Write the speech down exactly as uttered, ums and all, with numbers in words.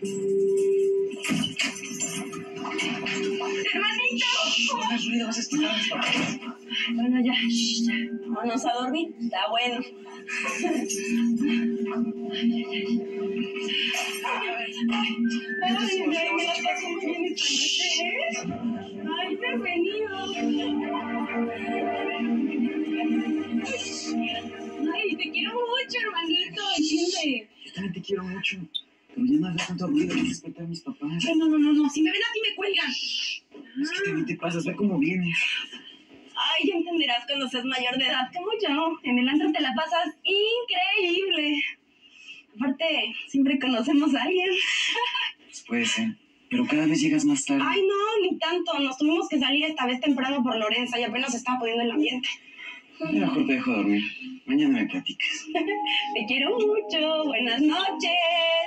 ¡Hermanito! No hagas ruido, vas a escuchar a mis papás. Bueno, ya, ya. Vámonos a dormir. Está bueno. Ay, ay, me la paso muy bien esta noche, ¿eh? Ay, bienvenido. Ay, te quiero mucho, hermanito. Entiende. Yo también te quiero mucho. Pero ya no hagas tanto ruido, vas a despertar a mis papás. Ay, no, no, no, no. Si me ven así me cuelgan. Es que también te pasas, ve cómo vienes. Ay, ya entenderás cuando seas mayor de edad, como yo. En el antro te la pasas increíble. Aparte, siempre conocemos a alguien. Pues puede ser, pero cada vez llegas más tarde. Ay, no, ni tanto. Nos tuvimos que salir esta vez temprano por Lorenza y apenas se estaba poniendo el ambiente. Mejor te dejo dormir. Mañana me platicas. Te quiero mucho. Buenas noches.